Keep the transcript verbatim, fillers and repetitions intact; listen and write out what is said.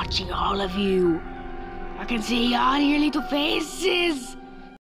watching all of you. I can see all your little faces.